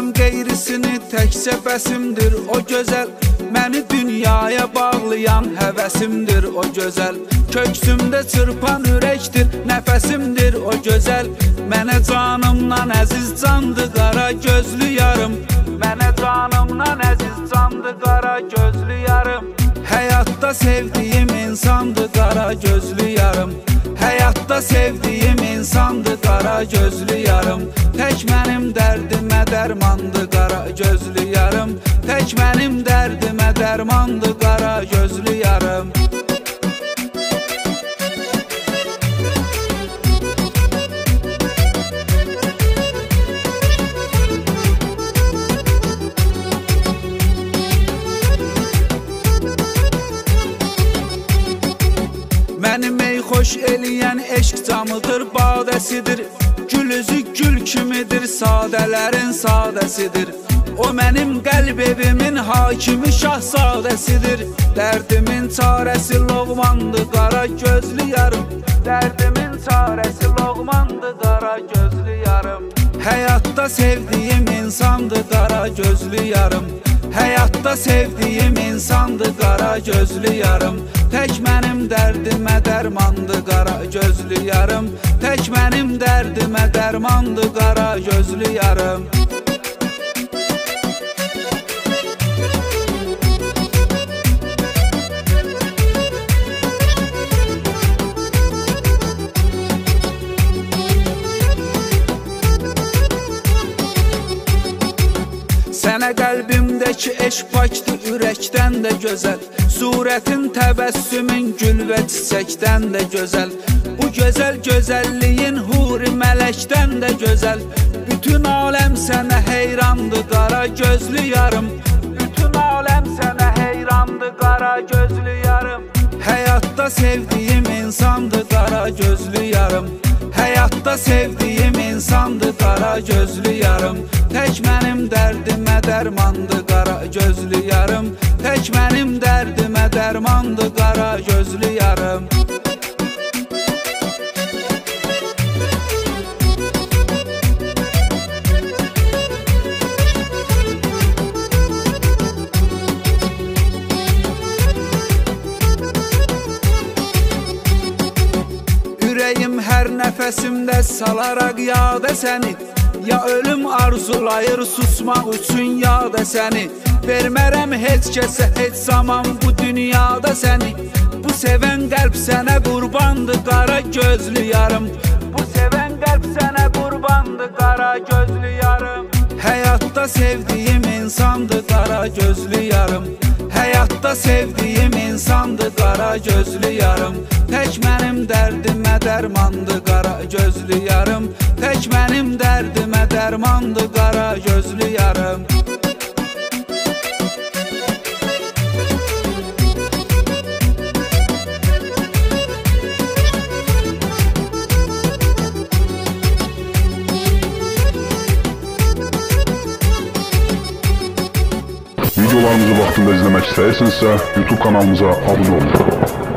İstəmirəm qeyrisini, təkcə bəsimdir o gözəl. Məni dünyaya bağlayan həvəsimdir o gözəl. Köksümdə çırpan ürəkdir, nəfəsimdir o gözəl. Mənə canımdan əziz candı qara gözlü yarım. Mənə canımdan əziz candı qara gözlü yarım. Həyatda sevdiyim insandı qara gözlü yarım. Həyatda sevdiyim insandı qara gözlü yarım. Tək mənim dərdimə dərmandı qara gözlü yarım. Tək mənim dərdimə dərmandı qara gözlü yarım. Mənim ey xoş eləyən eşq camıdır, badəsidir. Gül üzü gül kimidir, sadələrin sadəsidir. O mənim qəlb evimin hakimi şahzadəsidir. Dərdimin çarəsi loğmandı qara gözlü yarım. Dərdimin çarəsi loğmandı qara gözlü yarım. Həyatda sevdiyim insandı qara gözlü yarım. Həyatda sevdiyim insandı qara gözlü yarım. Tək mənim dərdimə dərmandı qara gözlü yarım. Tək mənim dərdimə dərmandı qara gözlü yarım. Sənə qəlbimdəki eşq pakdır, ürəkdən də gözəl. Surətin, təbəssümün gül və çiçəkdən də gözəl. Bu gözəl gözəlliyin huri mələkdən də gözəl. Bütün aləm sənə heyrandı qara gözlü yarım. Bütün aləm sənə heyrandı qara gözlü yarım. Həyatda sevdiyim insandı qara gözlü yarım. Həyatda sevdiyim insandı qara gözlü yarım. Tək mənim dərdimə dərmandı qara gözlü yarım. Tək mənim dərdimə dərmandı qara gözlü yarım. Ürəyim hər nəfəsimdə salaraq yada səni. Ya ölüm arzulayır susmaq üçün yada səni. Vermərəm heç kəsə heç zaman bu dünyada səni. Bu sevən qəlb sənə qurbandı qara gözlü yarım. Bu sevən qəlb sənə qurbandı qara gözlü yarım. Həyatda sevdiyim insandı qara gözlü yarım. Həyatda sevdiyim insandı qara gözlü yarım. Tək mənim dərdimə dərmandı qara gözlü yarım. Tək mənim dərdimə dərmandı qara gözlü yarım. Videolarımızı vaxtında izləmək istəyirsinizsə, YouTube kanalımıza abunə olun.